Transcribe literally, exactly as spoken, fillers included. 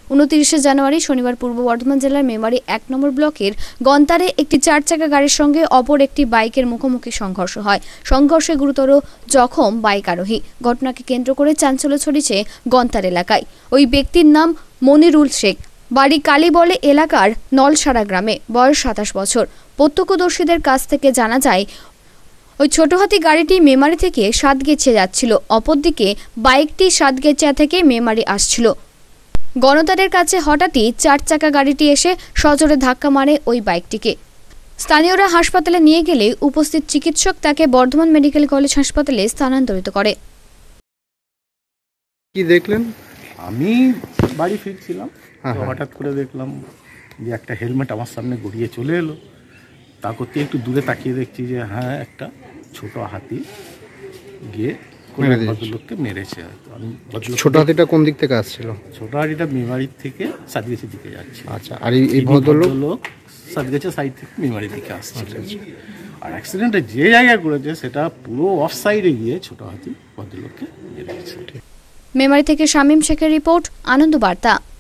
উনত্রিশে জানুয়ারি শনিবার পূর্ব বর্ধমান জেলার মেমারি এক নম্বর ব্লকের গন্তারে একটি চার চাকা গাড়ির সঙ্গে অপর একটি বাইকের মুখোমুখি সংঘর্ষ হয়। সংঘর্ষে গুরুতর জখম বাইক আরোহী। ঘটনাকে কেন্দ্র করে চাঞ্চল্য ছড়িয়েছে গন্তার এলাকায়। ওই ব্যক্তির নাম মনিরুল শেখ, বাড়ি কালীবলে এলাকার নলসারা গ্রামে, বয়স সাতাশ বছর। প্রত্যক্ষদর্শীদের কাছ থেকে জানা যায়, ওই ছোট হাতি গাড়িটি মেমারি থেকে সাতগেছিয়া যাচ্ছিল, অপরদিকে বাইকটি সাতগেছিয়া থেকে মেমারি আসছিল। গণতারের কাছে হঠাৎই চার চাকা গাড়িটি এসে সজোরে ধাক্কা মারে ওই বাইকটিকে। স্থানীয়রা হাসপাতালে নিয়ে গেলে উপস্থিত চিকিৎসক তাকে বর্ধমান মেডিকেল কলেজ হাসপাতালে স্থানান্তরিত করে। কি দেখলেন? আমি বাড়ি ফিরছিলাম, হঠাৎ করে দেখলাম যে একটা হেলমেট আমার সামনে গড়িয়ে চলে এলো। তা করতে একটু দূরে তাকিয়ে দেখছি যে হ্যাঁ একটা ছোট হাতি গিয়ে ভদ্রলোককে মেরেছে। আমি ছোট হাতিটা কোন দিক থেকে আসছিল? ছোট হাতিটা মেমারির থেকে সাতগেছির দিকে যাচ্ছে। আচ্ছা, আর এই ভদ্রলোক সাতগেছিয়া সাইড থেকে মেমারির দিকে আসছে। আর অ্যাক্সিডেন্টে যে জায়গায় করেছে সেটা পুরো অফ সাইডে গিয়ে ছোট হাতি ভদ্রলোককে মেরেছে। মেমারি থেকে শামীম শেখের রিপোর্ট, আনন্দবার্তা।